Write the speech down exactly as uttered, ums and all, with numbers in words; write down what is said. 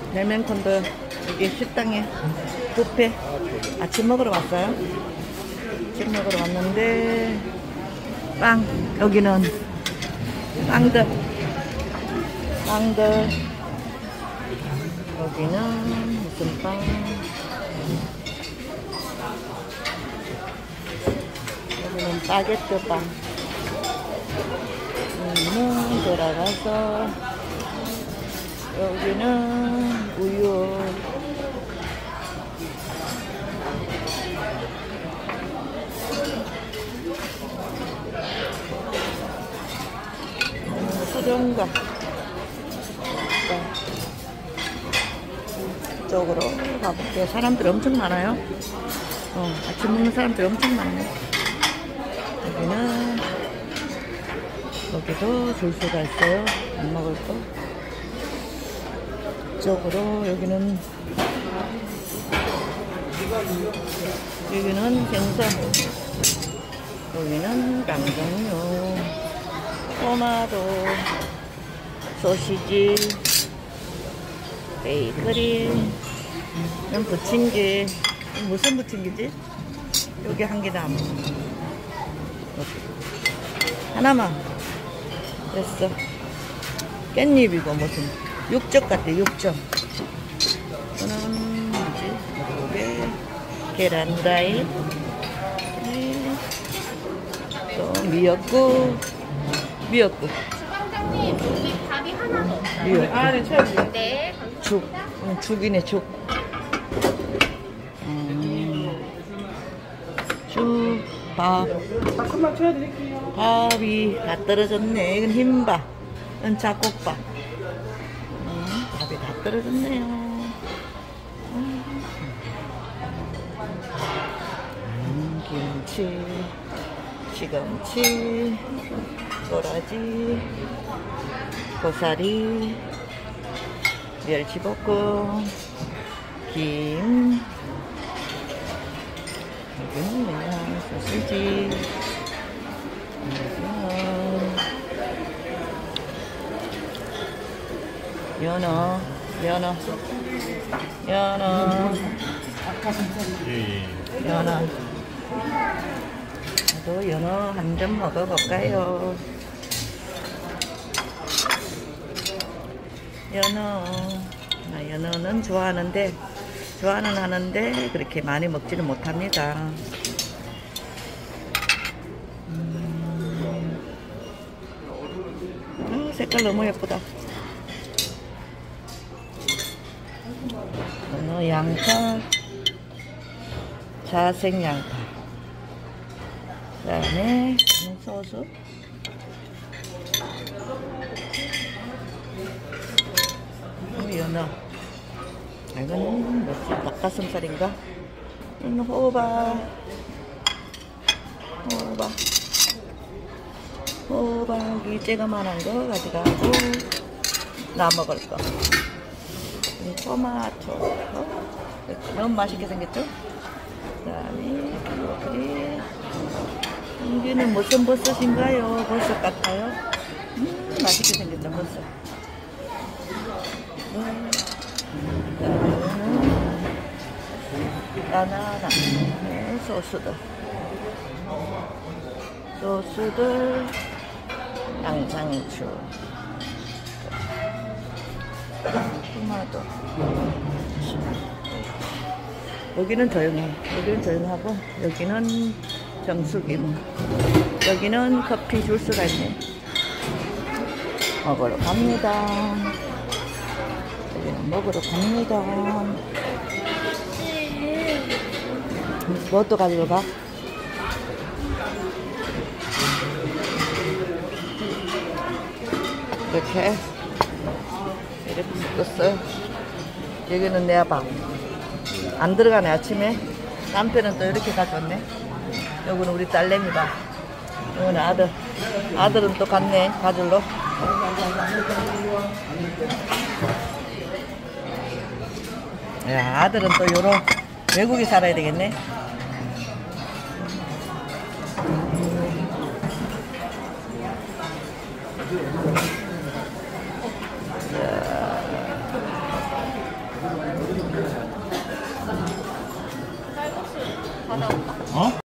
멜멘콘도 여기 식당에 뷔페 아침 먹으러 왔어요. 아침 먹으러 왔는데 빵, 여기는 빵들 빵들 여기는 무슨 빵, 여기는 바게트 빵. 여기는 돌아가서 여기는 우유, 수정과 이쪽으로 가볼게요. 사람들 엄청 많아요. 어, 아침 먹는 사람들 엄청 많네. 여기는 여기도 줄 수가 있어요. 안 먹을 거. 이쪽으로 여기는 여기는 생선, 여기는 양정류, 토마토, 소시지, 베이커리, 이건 부침개. 무슨 부침개지? 여기 한 개 남아. 하나만 됐어. 깻잎이고 무슨 육젓 같아. 육젓. 이거는 뭐지? 이게 계란 후라이, 또 미역국, 미역국. 주방장님, 여기 밥이 하나 더. 미역국. 아, 네, 최고. 네. 죽. 응, 죽이네, 죽. 음, 죽, 밥. 잠깐만 채워드릴게요. 밥이 다 떨어졌네. 이건 흰밥, 이건 잡곡밥. 음, 밥이 다 떨어졌네요. 음, 음, 김치, 시금치, 도라지, 고사리, 멸치볶음, 김, 여기는 뭐야, 소시지, 연어, 연어, 연어, 연어. 저도 연어 한 점 먹어볼까요? 연어. 나 연어는 좋아하는데, 좋아는 하는데, 그렇게 많이 먹지는 못합니다. 음, 어, 색깔 너무 예쁘다. 연어 양파, 자색 양파, 그 다음에 소스, 연어. 아, 이거는 뭐지? 닭가슴살인가? 이건 호박, 호박, 호박이 쬐그만한 거 가져가고, 나 먹을 거. 이 토마토. 어? 너무 맛있게 생겼죠? 그 다음에 브로콜리. 여기는 무슨 버섯인가요? 버섯 같아요? 음, 맛있게 생겼다, 버섯. 음, 바나나. 네, 소스들. 소스들. 양상추. 토마토. 여기는 조용해. 여기는 조용하고 여기는 정수기물. 여기는 커피 줄 수가 있네. 먹으러 갑니다. 여기는 먹으러 갑니다. 뭣도 가지고 가? 이렇게 이렇게 묶었어요. 여기는 내 밥. 안 들어가네. 아침에 남편은 또 이렇게 가져왔네. 여기는 우리 딸내미 밥. 여기는 아들. 아들은 또 갔네. 가줄러. 야, 아들은 또 요런 외국에 살아야 되겠네. 받아올까? 어?